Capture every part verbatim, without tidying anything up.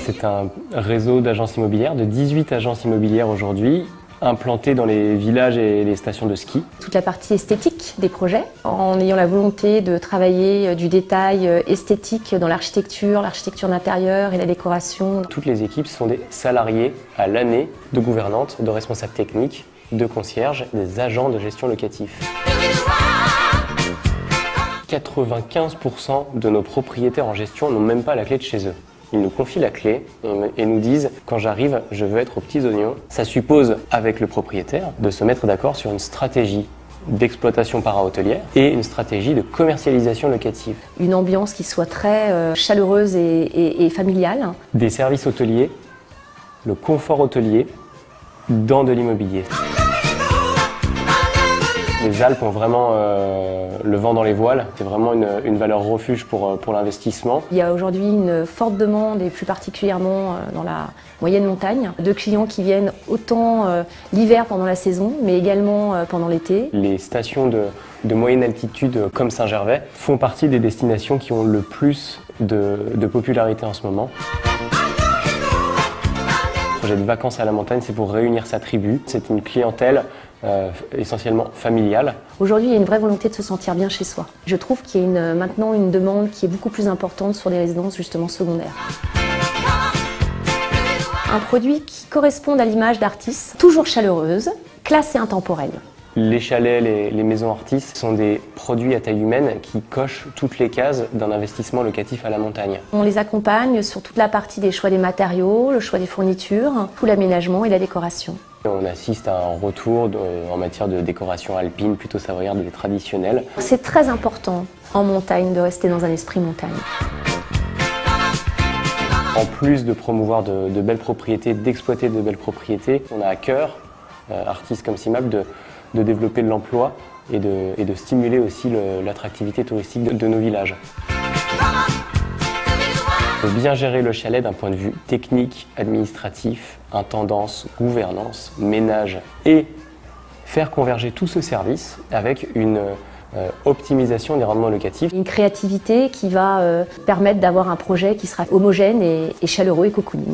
C'est un réseau d'agences immobilières, de dix-huit agences immobilières aujourd'hui, implantées dans les villages et les stations de ski. Toute la partie esthétique des projets, en ayant la volonté de travailler du détail esthétique dans l'architecture, l'architecture d'intérieur et la décoration. Toutes les équipes sont des salariés à l'année de gouvernantes, de responsables techniques, de concierges, des agents de gestion locatif. quatre-vingt-quinze pour cent de nos propriétaires en gestion n'ont même pas la clé de chez eux. Ils nous confient la clé et nous disent « quand j'arrive, je veux être aux petits oignons ». Ça suppose, avec le propriétaire, de se mettre d'accord sur une stratégie d'exploitation para-hôtelière et une stratégie de commercialisation locative. Une ambiance qui soit très euh, chaleureuse et, et, et familiale. Des services hôteliers, le confort hôtelier dans de l'immobilier. Les Alpes ont vraiment euh, le vent dans les voiles, c'est vraiment une, une valeur refuge pour, pour l'investissement. Il y a aujourd'hui une forte demande, et plus particulièrement dans la moyenne montagne, de clients qui viennent autant euh, l'hiver pendant la saison, mais également euh, pendant l'été. Les stations de, de moyenne altitude comme Saint-Gervais font partie des destinations qui ont le plus de, de popularité en ce moment. Le projet de vacances à la montagne, c'est pour réunir sa tribu. C'est une clientèle euh, essentiellement familiale. Aujourd'hui, il y a une vraie volonté de se sentir bien chez soi. Je trouve qu'il y a une, maintenant une demande qui est beaucoup plus importante sur des résidences justement secondaires. Un produit qui correspond à l'image d'Artis, toujours chaleureuse, classe et intemporelle. Les chalets, les, les maisons Artis sont des produits à taille humaine qui cochent toutes les cases d'un investissement locatif à la montagne. On les accompagne sur toute la partie des choix des matériaux, le choix des fournitures, tout l'aménagement et la décoration. On assiste à un retour de, en matière de décoration alpine, plutôt savoyarde et traditionnelle. C'est très important en montagne de rester dans un esprit montagne. En plus de promouvoir de, de belles propriétés, d'exploiter de belles propriétés, on a à cœur, euh, Artis comme Cimab, de de développer de l'emploi et de, et de stimuler aussi l'attractivité touristique de, de nos villages. De bien gérer le chalet d'un point de vue technique, administratif, intendance, gouvernance, ménage et faire converger tout ce service avec une euh, optimisation des rendements locatifs. Une créativité qui va euh, permettre d'avoir un projet qui sera homogène et, et chaleureux et cocooning.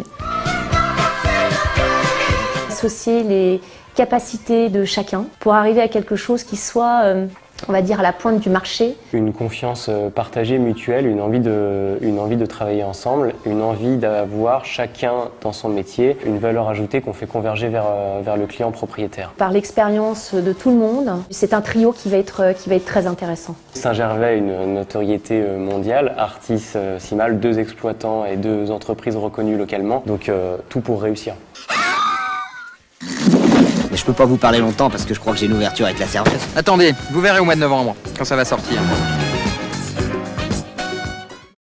Associer les capacités de chacun pour arriver à quelque chose qui soit, euh, on va dire, à la pointe du marché. Une confiance partagée, mutuelle, une envie de, une envie de travailler ensemble, une envie d'avoir chacun dans son métier une valeur ajoutée qu'on fait converger vers, vers le client propriétaire. Par l'expérience de tout le monde, c'est un trio qui va être, qui va être très intéressant. Saint-Gervais a une notoriété mondiale, Artis, Cimab, deux exploitants et deux entreprises reconnues localement, donc euh, tout pour réussir. Mais je peux pas vous parler longtemps parce que je crois que j'ai une ouverture avec la serveuse. Attendez, vous verrez au mois de novembre, quand ça va sortir.